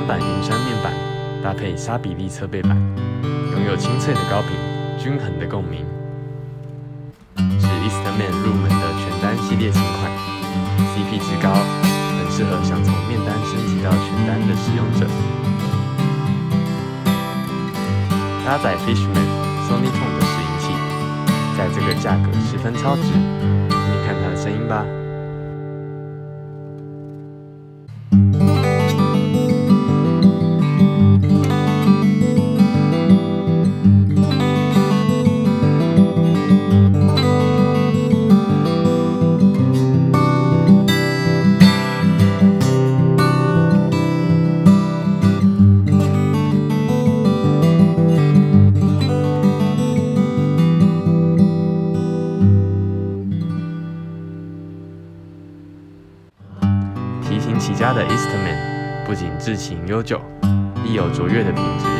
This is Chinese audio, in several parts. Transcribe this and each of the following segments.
单版云杉面板搭配沙比例侧背板，拥有清脆的高频、均衡的共鸣，是 Eastman 入门的全单系列新款 ，CP 值高，很适合想从面单升级到全单的使用者。搭载 Fishman、Sonitone 的拾音器，在这个价格十分超值。听听看它的声音吧。提琴起家的 Eastman 不仅制琴悠久，亦有卓越的品质。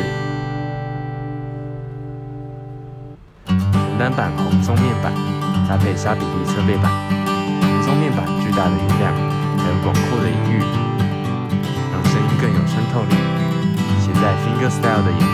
全单版红松面板搭配沙比例侧背板，红松面板巨大的音量，还有广阔的音域，让声音更有穿透力。写在 fingerstyle 的演